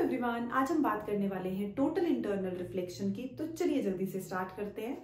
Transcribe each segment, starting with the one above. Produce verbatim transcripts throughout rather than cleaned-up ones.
Everyone, आज हम बात करने वाले हैं टोटल इंटरनल रिफ्लेक्शन की। तो चलिए जल्दी से स्टार्ट करते हैं।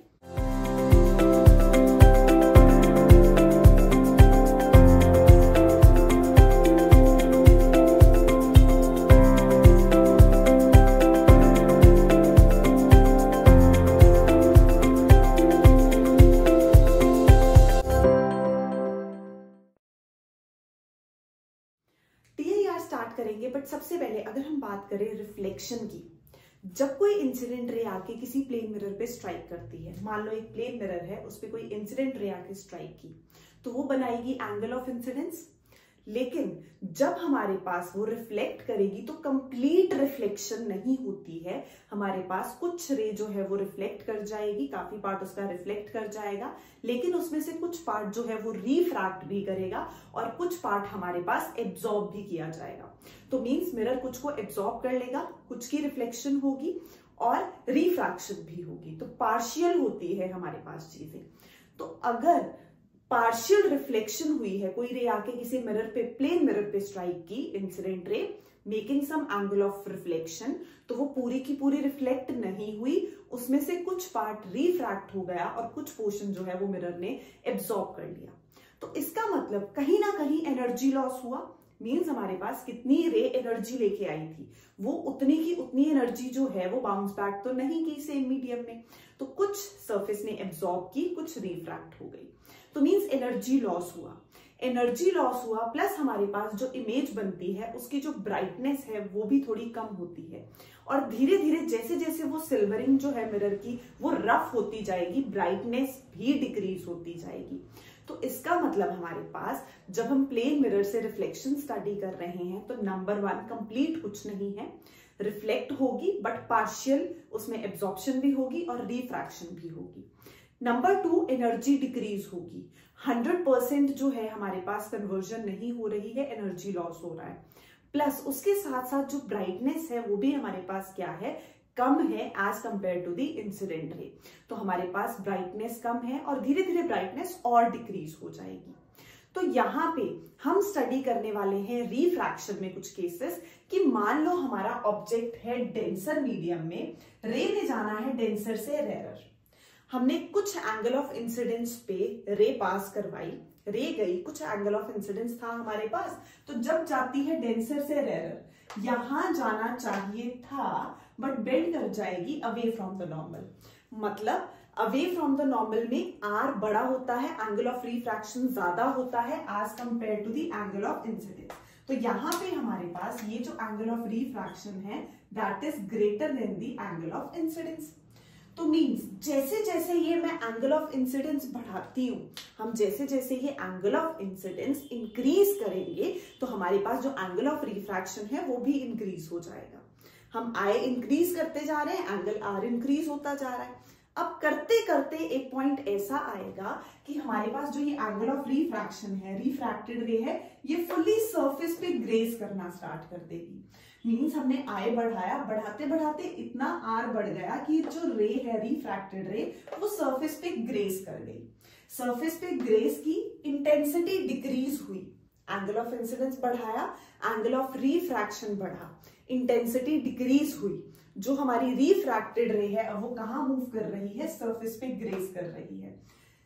टीआईआर स्टार्ट करेंगे, बट सबसे पहले अगर हम बात करें रिफ्लेक्शन की, जब कोई इंसिडेंट रे आके किसी प्लेन मिरर पे स्ट्राइक करती है, मान लो एक प्लेन मिरर है, उस पे कोई इंसिडेंट रे आके स्ट्राइक की, तो वो बनाएगी एंगल ऑफ इंसिडेंस। लेकिन जब हमारे पास वो रिफ्लेक्ट करेगी तो कंप्लीट रिफ्लेक्शन नहीं होती है। हमारे पास कुछ रे जो है वो रिफ्लेक्ट कर जाएगी, काफी पार्ट उसका रिफ्लेक्ट कर जाएगा, लेकिन उसमें से कुछ पार्ट जो है वो रिफ्रैक्ट भी करेगा और कुछ पार्ट हमारे पास एब्जॉर्ब भी किया जाएगा। तो मींस मिरर कुछ को एब्जॉर्ब कर लेगा, कुछ की रिफ्लेक्शन होगी और रिफ्रैक्शन भी होगी। तो पार्शियल होती है हमारे पास चीजें। तो अगर पार्शियल रिफ्लेक्शन हुई है, कोई रे आके किसी मिरर पे, प्लेन मिरर पे स्ट्राइक की, incident ray making some angle of reflection, तो वो पूरी की पूरी रिफ्लेक्ट नहीं हुई, उसमें से कुछ पार्ट रिफ्रैक्ट हो गया और कुछ पोर्शन जो है वो मिरर ने एब्जॉर्ब कर लिया। तो इसका मतलब कहीं ना कहीं एनर्जी लॉस हुआ। मीन्स हमारे पास कितनी रे एनर्जी लेके आई थी, वो उतनी की उतनी एनर्जी जो है वो बाउंस बैक तो नहीं की सेम मीडियम में। तो कुछ सरफेस ने एब्जॉर्ब की, कुछ रिफ्रैक्ट हो गई। तो मीन्स एनर्जी लॉस हुआ। एनर्जी लॉस हुआ प्लस हमारे पास जो इमेज बनती है उसकी जो ब्राइटनेस है वो भी थोड़ी कम होती है। और धीरे धीरे जैसे जैसे वो सिल्वरिंग जो है मिरर की वो रफ होती जाएगी, ब्राइटनेस भी डिक्रीज होती जाएगी। तो इसका मतलब हमारे पास जब हम प्लेन मिरर से रिफ्लेक्शन स्टडी कर रहे हैं तो नंबर वन, कंप्लीट कुछ नहीं है, रिफ्लेक्ट होगी बट पार्शियल, उसमें एब्जॉर्प्शन भी होगी और रिफ्रैक्शन भी होगी। नंबर टू, एनर्जी डिक्रीज होगी। हंड्रेड परसेंट जो है हमारे पास कन्वर्जन नहीं हो रही है, एनर्जी लॉस हो रहा है। प्लस उसके साथ साथ जो ब्राइटनेस है वो भी हमारे पास क्या है, कम है as compare to the incident ray. तो हमारे पास ब्राइटनेस कम है और धीरे धीरे ब्राइटनेस और डिक्रीज हो जाएगी। तो यहाँ पे हम स्टडी करने वाले हैं रिफ्रैक्शन में कुछ केसेस कि मान लो हमारा ऑब्जेक्ट है डेंसर मीडियम में, रे ने जाना है डेंसर से रेरर। हमने कुछ एंगल ऑफ इंसिडेंस पे रे पास करवाई, रे गई, कुछ एंगल ऑफ इंसिडेंस था हमारे पास। तो जब जाती है डेंसर से रेरर, यहां जाना चाहिए था बट बेंड कर जाएगी अवे फ्रॉम द नॉर्मल। मतलब अवे फ्रॉम द नॉर्मल में आर बड़ा होता है, एंगल ऑफ रिफ्रैक्शन ज्यादा होता है as compare to the angle of incidence. तो यहां पे हमारे पास ये जो एंगल ऑफ रिफ्रैक्शन है that is greater than the angle of incidence. तो मींस जैसे जैसे ये मैं एंगल ऑफ इंसिडेंस बढ़ाती हूं, हम जैसे जैसे ये एंगल ऑफ इंसिडेंस इंक्रीज करेंगे तो हमारे पास जो एंगल ऑफ रिफ्रैक्शन है वो भी इंक्रीज हो जाएगा। हम आई इंक्रीज करते जा रहे हैं, एंगल आर इंक्रीज होता जा रहा है। अब करते करते एक पॉइंट ऐसा आएगा कि हमारे पास जो ये एंगल ऑफ रिफ्रैक्शन है, रिफ्रैक्टेड रे है, ये फुल्ली सरफेस पे ग्रेस करना स्टार्ट कर देगी। मीन्स हमने आई बढ़ाया, बढ़ाते बढ़ाते इतना आर बढ़ गया कि जो रे है, रिफ्रैक्टेड रे, वो सरफेस पे ग्रेस कर गई। सरफेस पे ग्रेस की, इंटेंसिटी डिक्रीज हुई, एंगल ऑफ इंसिडेंस बढ़ाया, एंगल ऑफ रिफ्रैक्शन बढ़ा, इंटेंसिटी डिक्रीज हुई। जो हमारी रिफ्रैक्टेड रे है अब वो कहां मूव कर रही है, सरफेस पे ग्रेस कर रही है।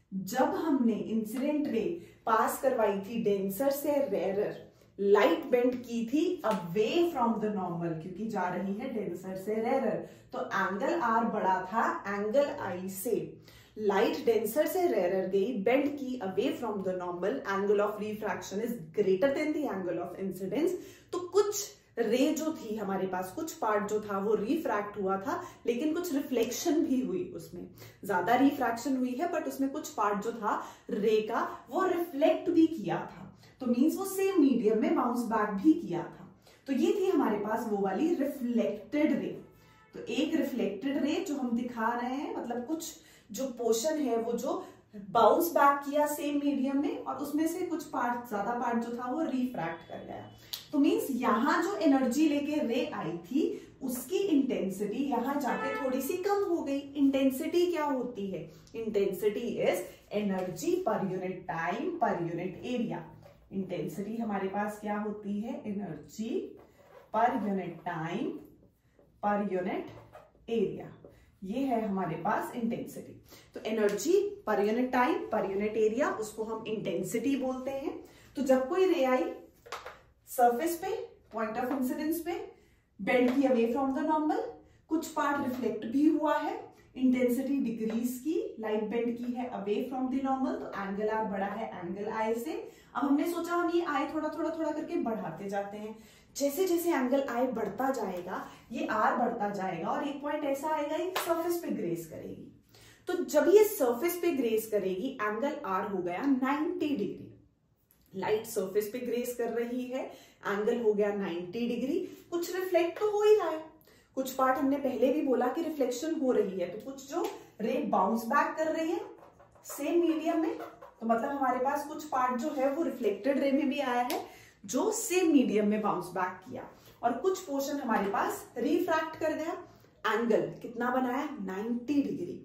जब हमने इंसिडेंट रे पास करवाई थी डेंसर से रेरर, लाइट बेंड की थी अवे फ्रॉम द नॉर्मल, क्योंकि जा रही है डेंसर से रेरर, तो एंगल आर बड़ा था एंगल आई से। लाइट डेंसर से रेरर गई, बेंड की away from the normal, angle of refraction is greater than the angle of incidence. तो कुछ रे जो थी हमारे पास, कुछ पार्ट जो था वो रिफ्रैक्ट हुआ था, लेकिन कुछ रिफ्लेक्शन भी हुई, उसमें ज्यादा रिफ्रैक्शन हुई है बट उसमें कुछ पार्ट जो था रे का वो रिफ्लेक्ट भी किया था। तो मींस वो सेम मीडियम में बाउंस बैक भी किया था। तो ये थी हमारे पास वो वाली रिफ्लेक्टेड रे। तो एक रिफ्लेक्टेड रे जो हम दिखा रहे हैं, मतलब कुछ जो पोर्शन है वो जो बाउंस बैक किया सेम मीडियम में और उसमें से कुछ पार्ट, ज्यादा पार्ट जो था वो रिफ्रैक्ट कर गया। तो मींस यहां जो एनर्जी लेके रे आई थी उसकी इंटेंसिटी यहां जाके थोड़ी सी कम हो गई। इंटेंसिटी क्या होती है? Intensity is energy per unit time per unit area. Intensity हमारे पास क्या होती है? Energy per unit time per unit area. ये है हमारे पास इंटेंसिटी। तो energy per unit time per unit area, उसको हम इंटेंसिटी बोलते हैं। तो जब कोई रे आई सरफेस पे, पॉइंट ऑफ इंसिडेंस पे, बेंड की अवे फ्रॉम द नॉर्मल, कुछ पार्ट रिफ्लेक्ट भी हुआ है, इंटेंसिटी डिक्रीज की, लाइट बेंड की है अवे फ्रॉम द नॉर्मल, तो एंगल आर बढ़ा है एंगल आई से। अब हमने सोचा हम ये आई थोड़ा थोड़ा थोड़ा करके बढ़ाते जाते हैं। जैसे जैसे एंगल आई बढ़ता जाएगा ये आर बढ़ता जाएगा और एक पॉइंट ऐसा आएगा ये सरफेस पे ग्रेस करेगी। तो जब ये सरफेस पे ग्रेस करेगी एंगल आर हो गया नाइंटी डिग्री। लाइट सरफेस पे ग्रेस कर रही है, एंगल हो गया नाइंटी डिग्री। कुछ रिफ्लेक्ट तो हो ही रहा है, कुछ पार्ट हमने पहले भी बोला कि रिफ्लेक्शन हो रही है, तो कुछ जो रे बाउंस बैक कर रही है सेम मीडियम में, तो मतलब हमारे पास कुछ पार्ट जो है वो रिफ्लेक्टेड रे में भी आया है जो सेम मीडियम में बाउंस बैक किया, और कुछ पोर्शन हमारे पास रिफ्रैक्ट कर गया। एंगल कितना बनाया नाइंटी डिग्री।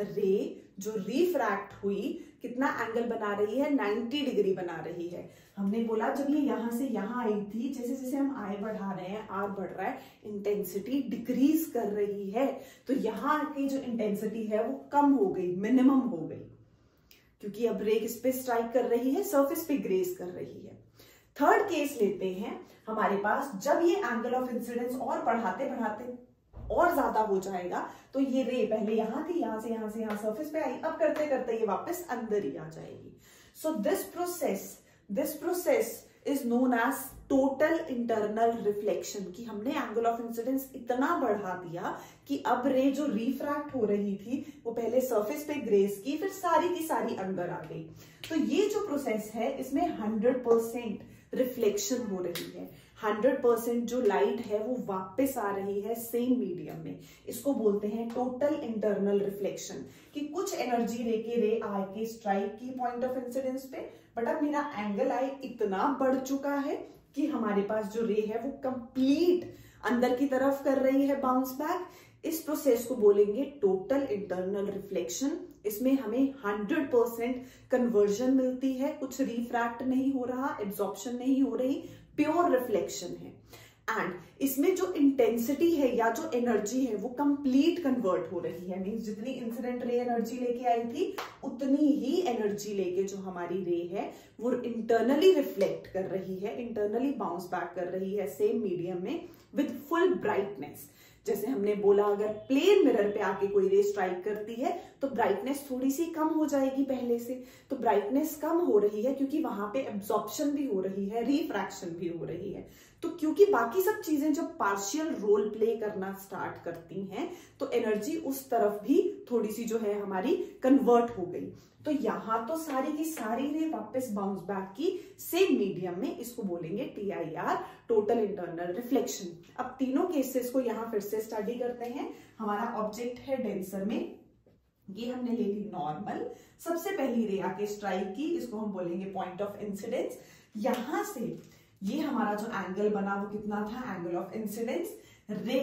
रे जो रिफ्रैक्ट हुई कितना एंगल बना रही है नाइंटी डिग्री बना रही है। हमने बोला जब ये यहां से यहां आई थी, जैसे जैसे हम आई बढ़ा रहे हैं आर बढ़ रहा है, इंटेंसिटी डिक्रीज कर रही है। तो यहाँ की जो इंटेंसिटी है वो कम हो गई, मिनिमम हो गई, क्योंकि अब रे किस पे स्ट्राइक कर रही है, सरफेस पे ग्रेस कर रही है। थर्ड केस लेते हैं हमारे पास, जब ये एंगल ऑफ इंसिडेंस और बढ़ाते बढ़ाते और ज्यादा हो जाएगा, तो ये रे पहले यहां थी, यहां से यहां से यहां सरफेस पे आई, अब करते करते ये वापस अंदर ही आ जाएगी। So this process this process is known as total internal reflection, कि हमने एंगल ऑफ इंसिडेंस इतना बढ़ा दिया कि अब रे जो रिफ्रैक्ट हो रही थी वो पहले सरफेस पे ग्रेस की, फिर सारी की सारी अंदर आ गई। तो ये जो प्रोसेस है इसमें हंड्रेड परसेंट रिफ्लेक्शन हो रही है, हंड्रेड परसेंट जो लाइट है वो वापस आ रही है सेम मीडियम में। इसको बोलते हैं टोटल इंटरनल रिफ्लेक्शन, कि कुछ एनर्जी लेके रे आए के स्ट्राइक की पॉइंट ऑफ इंसिडेंस पे, बट अब मेरा एंगल आई इतना बढ़ चुका है कि हमारे पास जो रे है वो कंप्लीट अंदर की तरफ कर रही है बाउंस बैक। इस प्रोसेस को बोलेंगे टोटल इंटरनल रिफ्लेक्शन। इसमें हमें हंड्रेड परसेंट कन्वर्जन मिलती है, कुछ रिफ्रैक्ट नहीं हो रहा, एब्जॉर्प्शन नहीं हो रही, प्योर रिफ्लेक्शन है। एंड इसमें जो इंटेंसिटी है या जो एनर्जी है वो कंप्लीट कन्वर्ट हो रही है, मींस जितनी इंसिडेंट रे एनर्जी लेके आई थी उतनी ही एनर्जी लेके जो हमारी रे है वो इंटरनली रिफ्लेक्ट कर रही है, इंटरनली बाउंस बैक कर रही है सेम मीडियम में विद फुल ब्राइटनेस। जैसे हमने बोला अगर प्लेन मिरर पे आके कोई रे स्ट्राइक करती है तो ब्राइटनेस थोड़ी सी कम हो जाएगी पहले से, तो ब्राइटनेस कम हो रही है क्योंकि वहां पे एब्जॉर्प्शन भी हो रही है, रिफ्रैक्शन भी हो रही है। तो क्योंकि बाकी सब चीजें जब पार्शियल रोल प्ले करना स्टार्ट करती हैं तो एनर्जी उस तरफ भी थोड़ी सी जो है हमारी कन्वर्ट हो गई। तो यहां तो सारी की सारी रे वापस बाउंस बैक की सेम मीडियम में, इसको बोलेंगे T I R, total internal reflection. अब तीनों केसेस को यहां फिर से स्टडी करते हैं। हमारा ऑब्जेक्ट है डेंसर में, ये हमने ले ली नॉर्मल, सबसे पहली रे आके स्ट्राइक की, इसको हम बोलेंगे पॉइंट ऑफ इंसिडेंस। यहां से ये हमारा जो एंगल बना वो कितना था, angle of incidence. Ray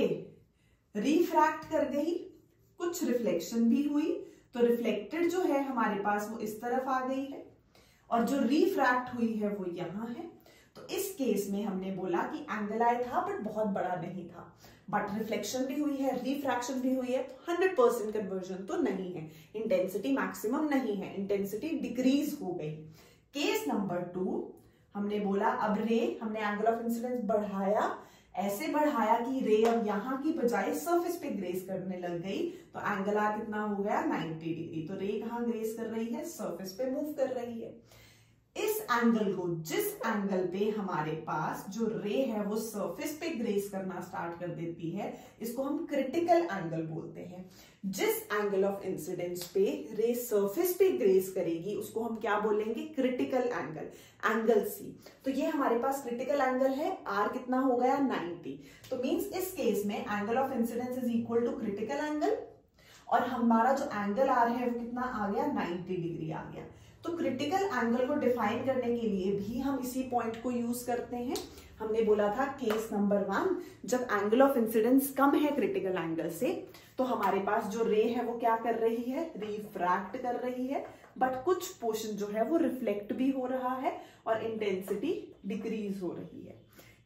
refract कर गई, कुछ रिफ्लेक्शन भी हुई, तो रिफ्लेक्टेड जो है हमारे पास वो इस तरफ आ गई है, और जो रिफ्रैक्ट हुई है वो यहां है। तो इस केस में हमने बोला कि एंगल आई था बट बहुत बड़ा नहीं था, बट रिफ्लेक्शन भी हुई है, रिफ्रैक्शन भी हुई है, तो हंड्रेड परसेंट कन्वर्जन तो नहीं है, इंटेंसिटी मैक्सिमम नहीं है, इंटेंसिटी डिक्रीज हो गई। केस नंबर टू, हमने बोला अब रे हमने एंगल ऑफ इंसिडेंस बढ़ाया, ऐसे बढ़ाया कि रे अब यहां की बजाय सरफेस पे ग्रेस करने लग गई, तो एंगल आर कितना हो गया नाइंटी डिग्री। तो रे कहां ग्रेस कर रही है, सरफेस पे मूव कर रही है। इस एंगल को, जिस एंगल पे हमारे पास जो रे है वो सरफेस पे ग्रेस करना स्टार्ट कर देती है, इसको हम क्रिटिकल एंगल बोलते हैं। जिस एंगल ऑफ इंसिडेंस पे रे सरफेस पे ग्रेस करेगी उसको हम क्या बोलेंगे, क्रिटिकल एंगल, एंगल सी। तो ये हमारे पास क्रिटिकल एंगल है, आर कितना हो गया नाइंटी। तो मींस इस केस में angle of incidence is equal to critical angle, और हमारा जो एंगल आर है वो कितना आ गया, नाइंटी डिग्री आ गया। तो क्रिटिकल एंगल को डिफाइन करने के लिए भी हम इसी पॉइंट को यूज करते हैं। हमने बोला था केस नंबर वन, जब एंगल ऑफ इंसिडेंस कम है क्रिटिकल एंगल से, तो हमारे पास जो रे है वो क्या कर रही है, रिफ्रैक्ट कर रही है, बट कुछ पोर्शन जो है वो रिफ्लेक्ट भी हो रहा है और इंटेंसिटी डिक्रीज हो रही है।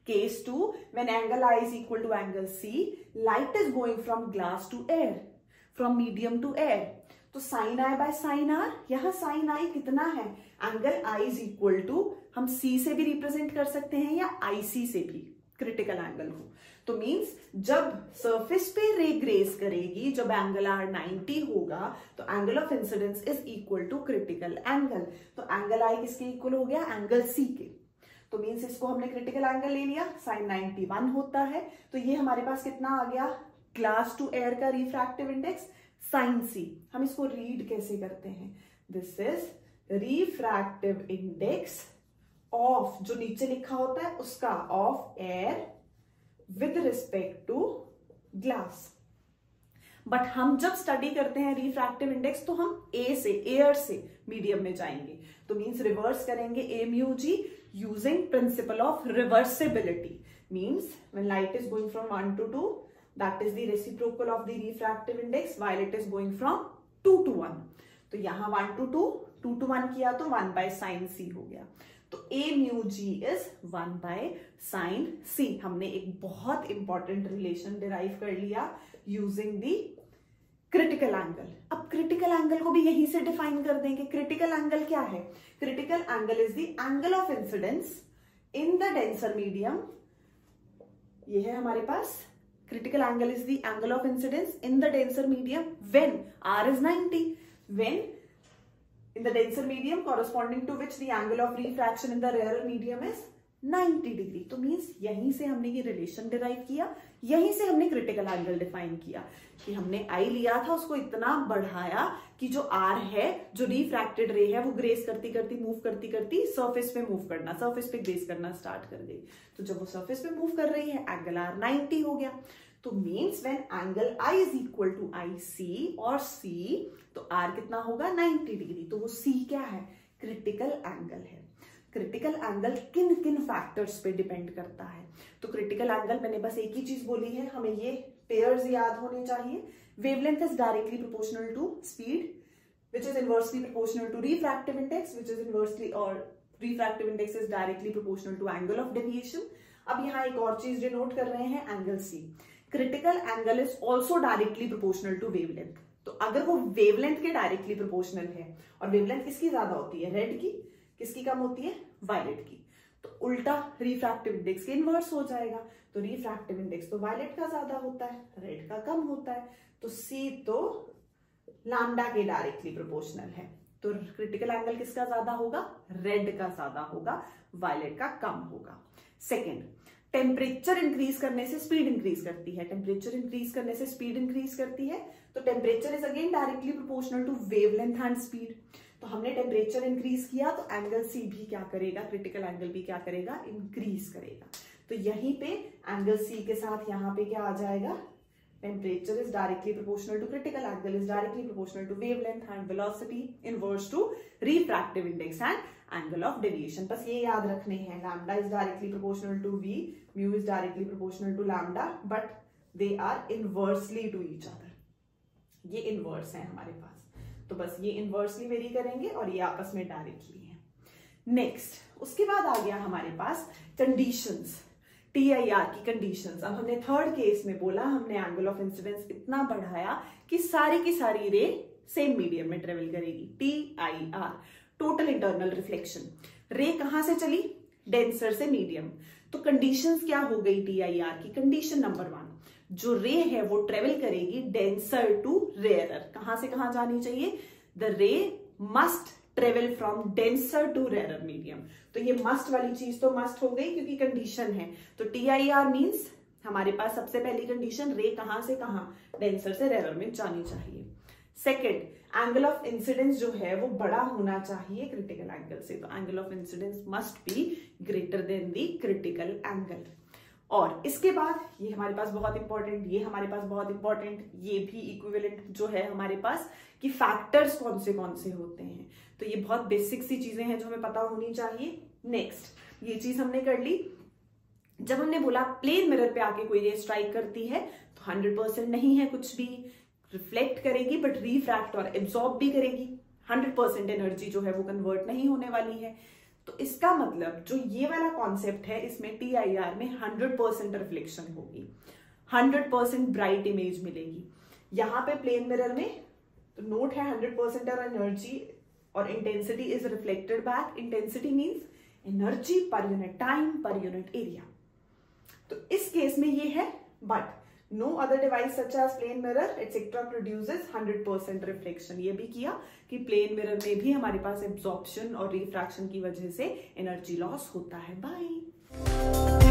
Case two, when angle i is equal to angle c, light is going from glass to air, from medium to air, तो sine i by sine r, यहां साइन आई कितना है, angle i is equal to, हम c से भी represent कर सकते हैं या आईसी से भी क्रिटिकल एंगल को। तो मींस जब सरफेस पे रे ग्रेस करेगी, जब एंगल आर नाइंटी होगा, तो angle of incidence is equal to critical angle. तो एंगल आई किसके इक्वल हो गया, एंगल सी के। तो मींस इसको हमने क्रिटिकल एंगल ले लिया, साइन नाइंटी वन होता है, तो ये हमारे पास कितना आ गया, ग्लास टू एयर का रिफ्रैक्टिव इंडेक्स साइन सी। हम इसको रीड कैसे करते हैं, this is refractive index of, जो नीचे लिखा होता है उसका, of air with respect to glass. But हम जब स्टडी करते हैं रिफ्रैक्टिव इंडेक्स, तो हम ए से, एयर से मीडियम में जाएंगे, तो मींस रिवर्स करेंगे a mu g using principle of reversibility. Means when light is going from one to two, that is the reciprocal of the refractive index, while it is going from two to one. तो यहां one to two, two to one किया तो one by sine c हो गया, तो a mu g is one by sine c. हमने एक बहुत इंपॉर्टेंट रिलेशन डिराइव कर लिया यूजिंग दी क्रिटिकल एंगल। अब क्रिटिकल एंगल को भी यहीं से डिफाइन कर देंगे। क्रिटिकल एंगल क्या है, critical angle is the angle of incidence in the denser medium. ये है हमारे पास critical angle is the angle of incidence in the denser medium when R is ninety, when in the denser medium corresponding to which the angle of refraction in the rarer medium is ninety degree। तो means यहीं से हमने ये relation derive किया, यहीं से हमने critical angle define किया कि हमने आई लिया था, उसको इतना बढ़ाया कि जो आर है, जो रिफ्रैक्टेड रे है, वो ग्रेस करती करती मूव करती करती सरफेस पे मूव करना, सरफेस पे ग्रेस करना स्टार्ट कर गई। तो जब वो सरफेस पे मूव कर रही है, एंगल आर नाइंटी हो गया। तो means when angle i is equal to i c और सी, तो आर कितना होगा, नाइंटी डिग्री। तो वो सी क्या है, क्रिटिकल एंगल है। क्रिटिकल एंगल किन किन फैक्टर्स पे डिपेंड करता है, तो क्रिटिकल एंगल, मैंने बस एक ही चीज बोली है, हमें ये पेयर्स याद होने चाहिए। Wavelength is directly proportional to speed, which is inversely proportional to refractive index, which is inversely or refractive index is directly proportional to angle of deviation। अब यहाँ एक और चीज डिनोट कर रहे हैं, angle c. Critical angle is also directly proportional to wavelength. तो अगर वो वेवलेंथ के डायरेक्टली प्रोपोर्शनल है, और वेवलेंथ किसकी ज्यादा होती है, रेड की, किसकी कम होती है, वायलेट की, तो उल्टा रिफ्रैक्टिव इंडेक्स के इनवर्स हो जाएगा। तो रिफ्रैक्टिव इंडेक्स तो वायलेट का ज्यादा होता है, रेड का कम होता है, तो सी तो लैम्डा के डायरेक्टली प्रोपोर्शनल है। तो क्रिटिकल एंगल किसका ज्यादा होगा, रेड का ज्यादा होगा, वायलेट का कम होगा। सेकेंड, टेम्परेचर इंक्रीज करने से स्पीड इंक्रीज करती है, टेम्परेचर इंक्रीज करने से स्पीड इंक्रीज करती है। तो temperature is again directly proportional to wavelength and speed. तो हमने टेम्परेचर इंक्रीज किया, तो एंगल सी भी क्या करेगा, क्रिटिकल एंगल भी क्या करेगा, इंक्रीज करेगा। तो यहीं पे एंगल सी के साथ यहाँ पे क्या आ जाएगा, temperature is directly proportional to critical angle is directly proportional to wavelength and velocity inverse to refractive index and angle of deviation। बस ये याद रखने हैं, lambda is directly proportional to v, mu is directly proportional to lambda, but they are inversely to each other। ये inverse है हमारे पास, तो बस ये inversely वेरी करेंगे और ये आपस में डायरेक्टली है। नेक्स्ट, उसके बाद आ गया हमारे पास कंडीशंस, टी आई आर की कंडीशंस। अब हमने थर्ड केस में बोला, हमने एंगल ऑफ इंसिडेंस इतना बढ़ाया कि सारी की सारी रे सेम मीडियम में ट्रेवल करेगी। T I R, total internal reflection. Ray कहां से चली, डेंसर से मीडियम। तो कंडीशंस क्या हो गई टी आई आर की, कंडीशन नंबर वन, जो रे है वो ट्रेवल करेगी डेंसर टू रेयरर। कहां से कहां जानी चाहिए, the ray must travel from denser to rarer medium. तो ये मस्ट वाली चीज तो मस्ट हो गई क्योंकि कंडीशन है। तो टी आई आर मीन्स हमारे पास सबसे पहली कंडीशन, रे कहां से कहां, डेंसर से रेयरर में जानी चाहिए। सेकेंड, एंगल ऑफ इंसिडेंस जो है वो बड़ा होना चाहिए क्रिटिकल एंगल से। तो angle of incidence must be greater than the critical angle. और इसके बाद ये हमारे पास बहुत इंपॉर्टेंट, ये हमारे पास बहुत इंपॉर्टेंट, ये भी इक्विवेलेंट जो है हमारे पास कि फैक्टर्स कौन से कौन से होते हैं। तो ये बहुत बेसिक सी चीजें हैं जो हमें पता होनी चाहिए। नेक्स्ट, ये चीज हमने कर ली। जब हमने बोला प्लेन मिरर पे आके कोई रे स्ट्राइक करती है तो हंड्रेड परसेंट नहीं है कुछ भी, रिफ्लेक्ट करेगी बट रिफ्रैक्ट और एब्जॉर्ब भी करेगी। हंड्रेड परसेंट एनर्जी जो है वो कन्वर्ट नहीं होने वाली है। तो इसका मतलब जो ये वाला कॉन्सेप्ट है, इसमें टी आई आर में हंड्रेड परसेंट रिफ्लेक्शन होगी, हंड्रेड परसेंट ब्राइट इमेज मिलेगी। यहाँ पे प्लेन मिरर में तो नोट है हंड्रेड परसेंट और एनर्जी और intensity is reflected back. Intensity means energy per unit time per unit area. तो इस केस में ये है, but no other device such as plane mirror etcetera produces hundred percent reflection. ये भी किया कि प्लेन मिरर में भी हमारे पास एब्जॉर्प्शन और रिफ्रैक्शन की वजह से एनर्जी लॉस होता है। बाय।